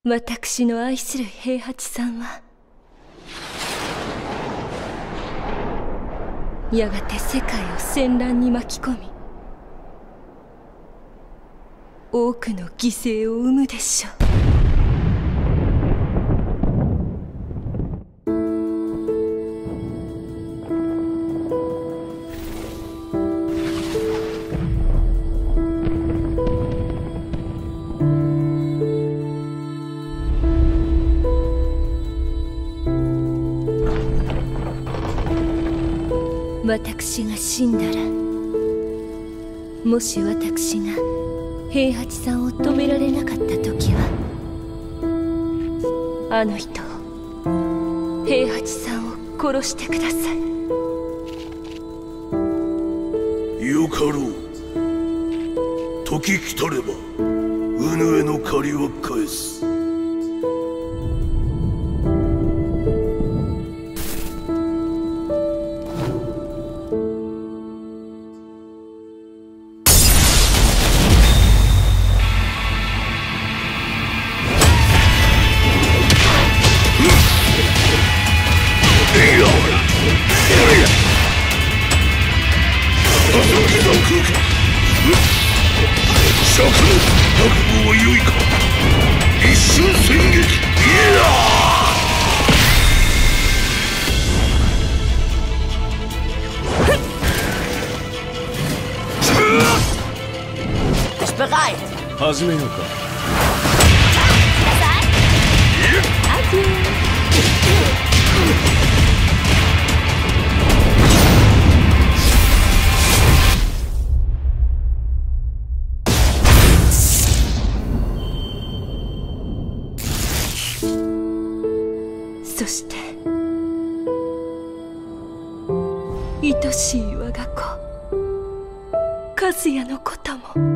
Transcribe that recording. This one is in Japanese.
私の愛する平八さんはやがて世界を戦乱に巻き込み多くの犠牲を生むでしょう。私が死んだら、もし私が平八さんを止められなかった時は、あの人を、平八さんを殺してください。 よかろう。時来たればうぬへの借りは返す。釈の覚悟は良いか。一瞬戦撃。いや Ich bereit. 始めようか。 そして愛しい我が子和也のことも。